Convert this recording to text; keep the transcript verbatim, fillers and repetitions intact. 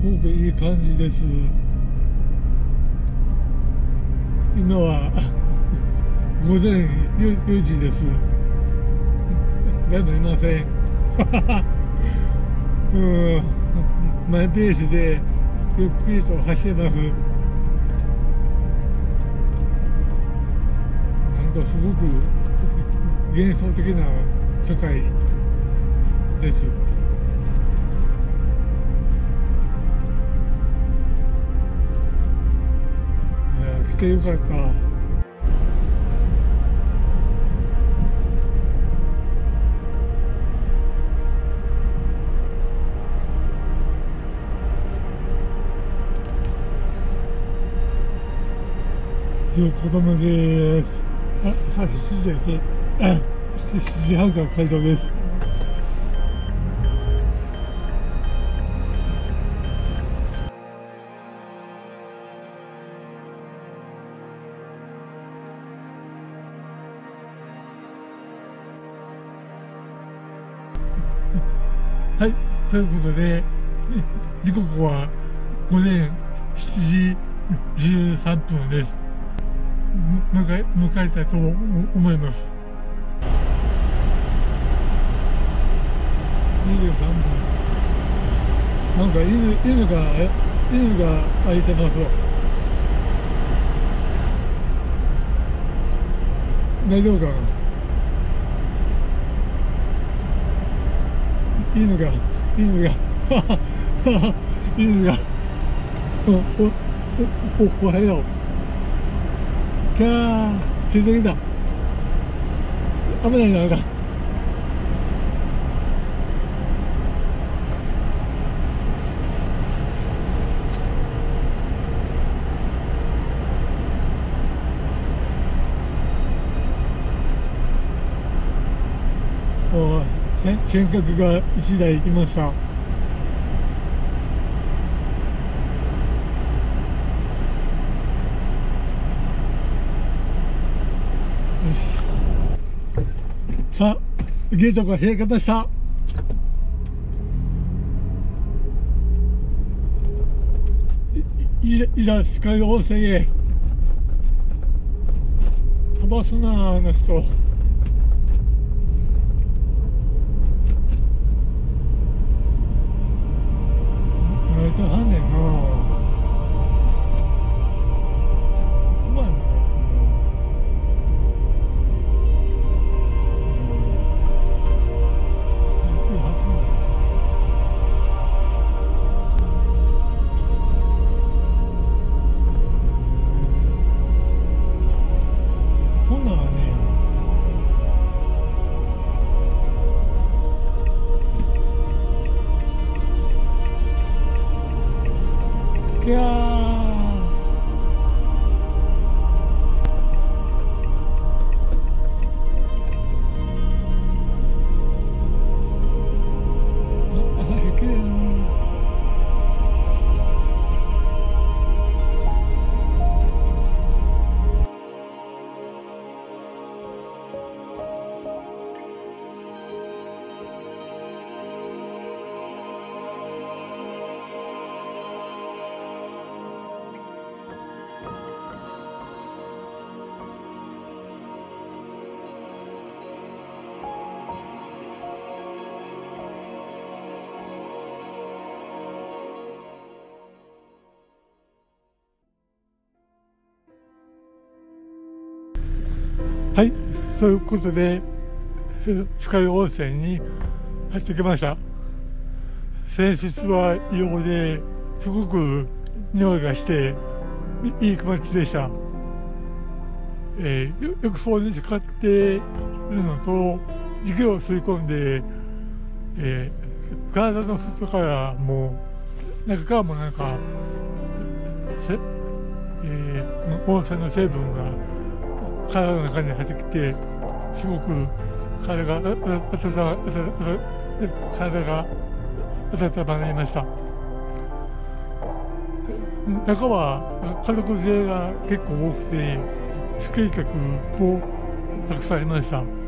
ごくいい感じです。今はごぜんよじです。誰もいません。うん、マイペースでゆっくりと走ってます。なんかすごく幻想的な世界です。来てよかった。子供です。あ、さっきしちじで、あ、しちじはんから回答です。はい、ということで、時刻はごぜんしちじじゅうさんぷんです。迎え、迎えたいと思います。にじゅうさんぷん。なんか犬、犬が、犬が開いてますわ。大丈夫かな。犬が、犬が、犬が、お、お、お、おはよう。キャー、ついてきた。危ないな、あかん。お、先客がいちだいいました。さあ、ゲートが開けました。いざ、いざ、スカイ温泉へ。飛ばすな、あの人。あいつはんねんな。いやー、朝日きれいな。はい、そういうことで酸ヶ湯温泉に入ってきました。泉質は硫黄ですごく匂いがしていい気持ちでした。えー、浴槽に使っているのと湯気を吸い込んで、えー、体の外からも中からもなんか、えー、温泉の成分が体の中に入ってきて、すごく体が温体が温まりました。中は家族連れが結構多くて、スキー客もたくさんいました。